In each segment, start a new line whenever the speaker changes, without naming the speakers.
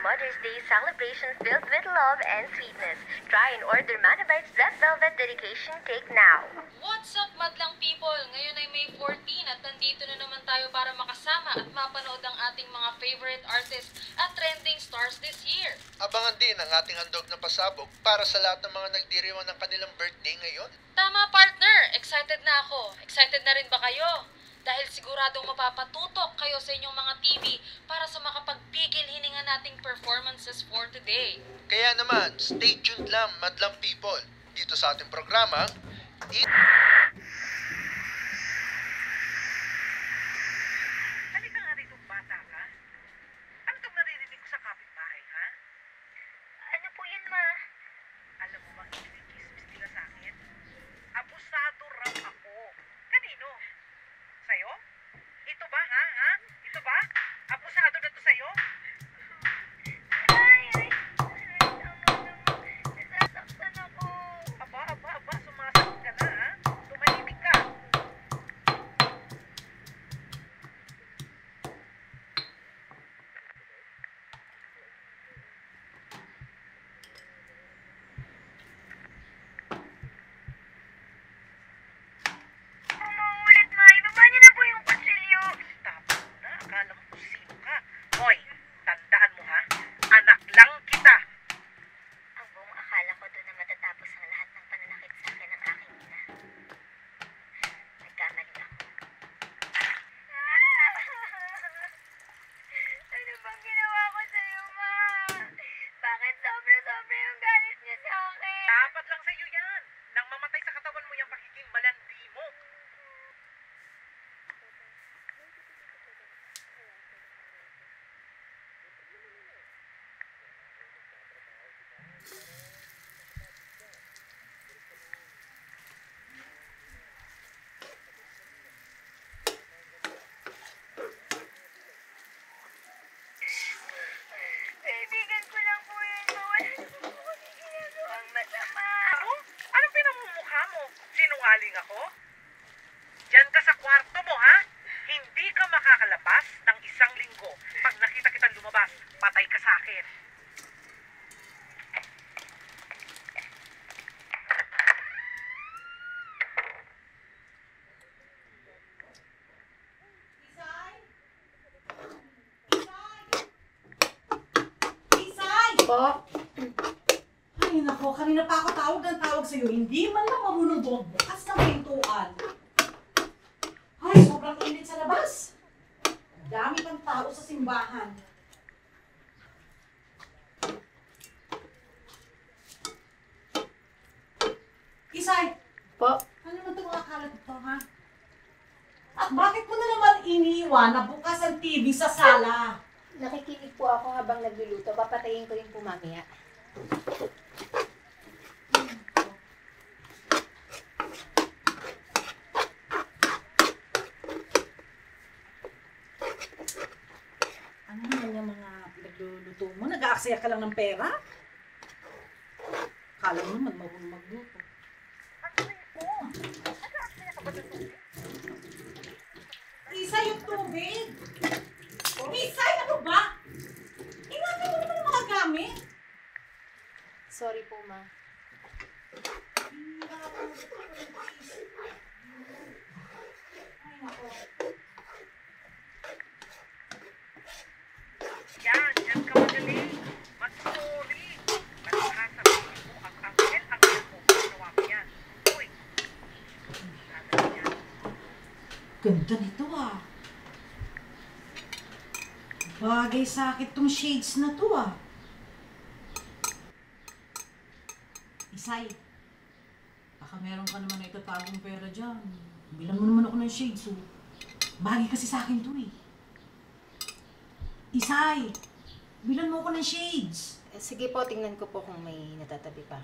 Mother's Day celebration filled with love and sweetness. Try and order Manabite's Red Velvet Dedication Cake now.
What's up, madlang people? Ngayon ay May 14 at nandito na naman tayo para makasama at mapanood ang ating mga favorite artists at trending stars this year.
Abangan din ang ating handog na pasabog para sa lahat ng mga nagdiriwang ng kanilang birthday ngayon.
Tama, partner! Excited na ako. Excited na rin ba kayo? Dahil siguradong mapapatutok kayo sa inyong mga TV para sa makapagpigil hininga nating performances for today.
Kaya naman, stay tuned lang, madlang people, dito sa ating programa,
Halika nga rito, bata ka. Ano itong naririnig ko sa kapitbahay, ha?
Ano po yun, Ma?
Alam mo bang kinikismis nila sa akin? Abusado raw ako. Kanino? Sa'yo? Ito ba, ha? Ito ba? Abusado na to sa'yo?
Ay, tama naman. Nasasaktan ako.
Aba, sumasagot ka na, ha? Tumahimik ka.
Umuulit, Ma. Ibaba niyo na po yung kutsilyo.
Tapos na, akala mo kung sino ka. Hoy, tandaan mo, ha? Anak lang kita.
Ang buong akala ko doon na matatapos ang lahat ng pananakit sa akin ng aking ina. Nagkamali ako. Ano bang ginawa ko sa'yo, Ma? Bakit sobra-sobra yung galit niya sa akin?
Dapat lang sa'yo yan. Nang mamatay sa katawan mo yung pagiging malandi mo.
Kaibigan ko lang po yun, Ma. Wala naman po kami ginagawang masama.
Ano? Anong pinamumukha mo? Sinungaling ako? Diyan ka sa kwarto mo, ha? Hindi ka makakalabas ng 1 linggo. Pag nakita kitang lumabas, patay ka sa akin.
Isay!
Po?
Ay, nako, kanina pa ako tawag ng tawag sa'yo. Hindi man lang marunong bukas ng pintuan. Ay, sobrang init sa labas. Dami pang tao sa simbahan. Isay!
Po?
Ano naman itong mga kalat ito, ha? At bakit mo na naman iniwan na bukas ang TV sa sala?
Nakikinig po ako habang nagluluto. Papatayin ko rin po mamaya.
Ano naman yung mga nagluluto mo? Nag-aaksaya ka lang ng pera? Kala mo naman marunong magluto. Isa yung tubig! Isay, ano ba? Ingatan mo naman ang mga gamit.
Sorry po, Ma.
Ay, nako.
Yan ka magaling. Mag-sorry. Sasabihin mo ang angel mo. Ginawa mo yan. Uy. Gagawin yan.
Ganda nito ah. Bagay sa akin tong shades na to ah. Isay, baka meron ka naman na itatagong pera dyan. Bilang mo naman ako ng shades oh. Bagay kasi sa akin to eh. Isay, bilan mo ako ng shades.
Sige po, tingnan ko po kung may natatabi pa.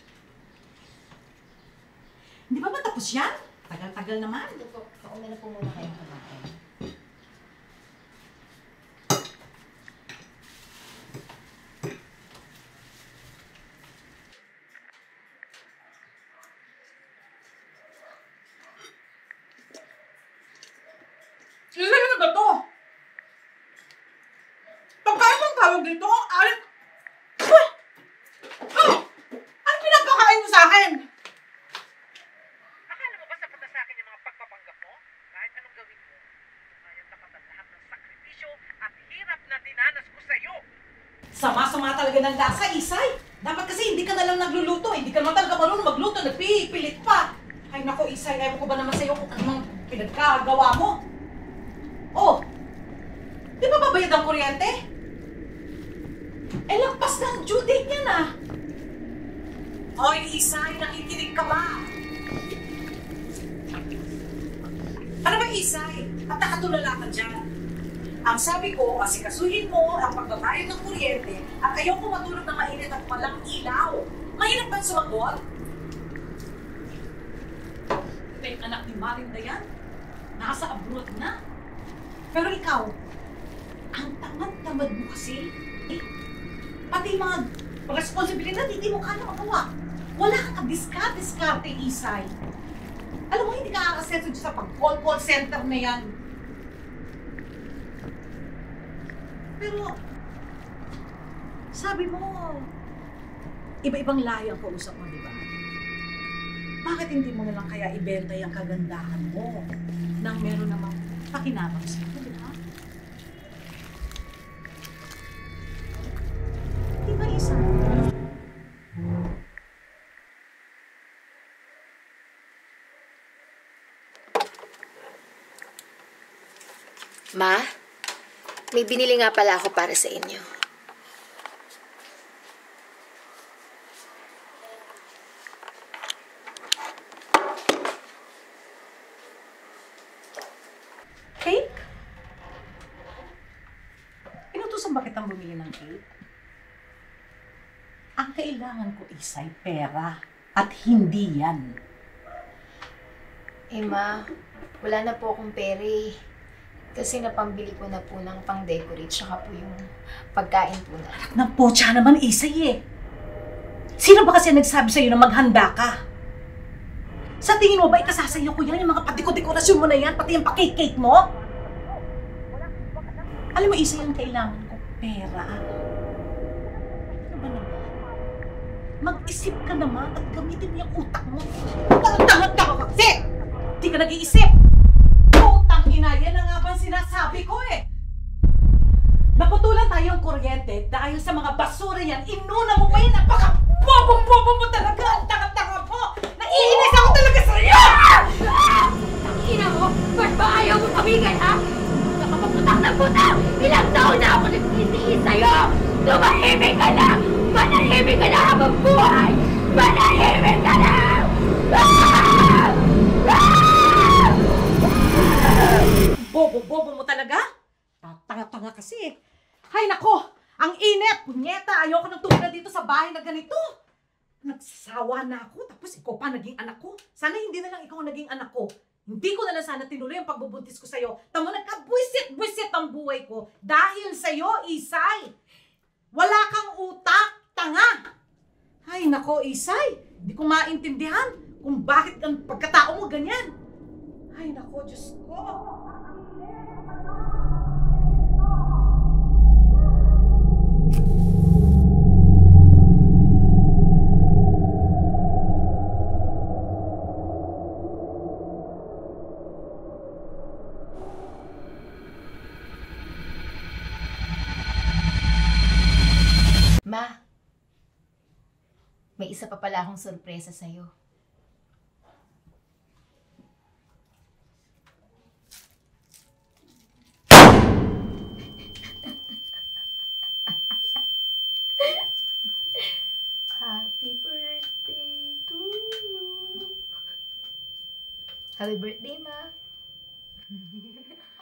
Hindi ba matapos yan? Tagal-tagal naman.
Ito po, kauna na po muna kayo kumain.
Isay, ano ba to? Pagkain mong tawag dito, ang alit Sama-sama talaga ng lasa, Isay. Dapat kasi hindi ka na lang nagluluto. Hindi ka naman talaga marunong magluto. Nagpipilit pa. Ay nako, Isay, ewan ko ba naman sa'yo kung anong pinagkagawa mo? Oh, di ba babayad ang kuryente? Eh, lagpas na ang due date niya na. Hoy, Isay, nakikinig ka ba? Ano ba, Isay? At nakatulala ka dyan. Ang sabi ko, asikasuhin mo ang pagbabayad ng kuryente at ayaw ko matulog na mainit at walang ilaw. Mahirap ba sumagot? Ito yung anak ni Maring Dayan. Nasa abroad na. Pero ikaw, ang tamad-tamad mo kasi. Pati mga responsibilidad, hindi mo kaya magawa. Wala kang diskarte, Isay. Alam mo, hindi ka kakasenso sa pag-call center na yan. Pero, sabi mo, iba-ibang lahi ang kausap mo, di ba? Bakit hindi mo nalang kaya ibenta yung kagandahan mo nang meron namang pakinabang sa'yo, di ba? Di ba, Isa?
Ma, may binili nga pala ako para sa inyo.
Cake? Inutusan ba kitang bumili ng cake? Ang kailangan ko, Isay, pera. At hindi yan.
Eh ma, wala na po akong pere. Kasi napambili ko na po ng pang-decorate tsaka po yung pagkain po na.
Nang potsa naman, Isay eh. Sino ba kasi nagsabi sa'yo na maghanda ka? Sa tingin mo ba ikasasayo ko yan? Yung mga patiko-dekorasyon mo na yan? Pati yung pa-cake-cake mo? Alam mo, Isay, ang kailangan ko, pera. Ano ba naman? Mag-isip ka naman at gamitin mo yung utak mo. Tanga-tanga ka kasi! Hindi ka nag-iisip! Yan na nga ba sinasabi ko eh. Naputulan tayong kuryente dahil sa mga basura yan. Inuna mo pa yun. Napaka-bobong-bobo mo talaga. Ang tanga-tanga mo. Naiinis ako talaga sa'yo!
Ina mo, ba't ba ayaw mo pamigay, ha? Nakapagputak ng putak! Ilang taon na ako nagsisihin sa'yo! Tumahimik ka lang! Manahimik ka na habang buhay! Manahimik ka lang!
Bobo-bobo mo talaga? Tanga-tanga kasi. Hay nako, ang init, punyeta. Ayoko nang tumira dito sa bahay na ganito. Nagsasawa na ako, tapos ikaw pa naging anak ko. Sana hindi na lang ikaw ang naging anak ko. Hindi ko na lang sana tinuloy ang pagbubuntis ko sa'yo. Tamo, nagkabwisit-bwisit ang buhay ko. Dahil sa'yo, Isay. Wala kang utak, tanga. Hay nako, Isay. Hindi ko maintindihan kung bakit ang pagkatao mo ganyan. Ay nako, Diyos ko.
Ma, may isa pa pala akong sorpresa sa'yo. Happy birthday to you. Happy birthday, Ma.